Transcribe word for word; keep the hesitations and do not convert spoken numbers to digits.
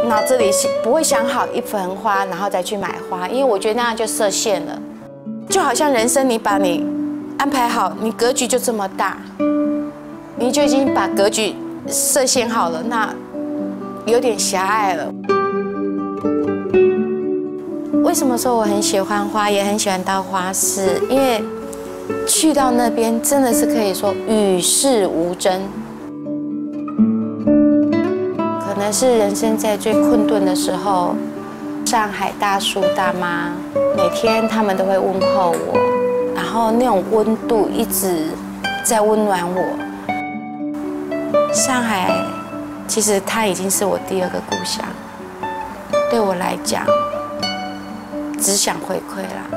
脑子里不会想好一盆花，然后再去买花，因为我觉得那样就设限了。就好像人生，你把你安排好，你格局就这么大，你就已经把格局设限好了，那有点狭隘了。为什么说我很喜欢花，也很喜欢到花市？因为去到那边真的是可以说与世无争。可能是人生在最困顿的时候，上海大叔大妈每天他们都会问候我，然后那种温度一直在温暖我。上海其实它已经是我第二个故乡，对我来讲，只想回馈啦。